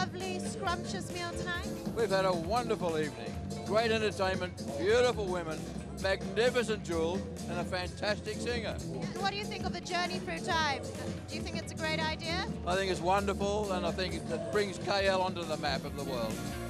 lovely, scrumptious meal tonight? We've had a wonderful evening. Great entertainment, beautiful women, magnificent jewel, and a fantastic singer. What do you think of the journey through time? Do you think it's a great idea? I think it's wonderful, and I think it brings KL onto the map of the world.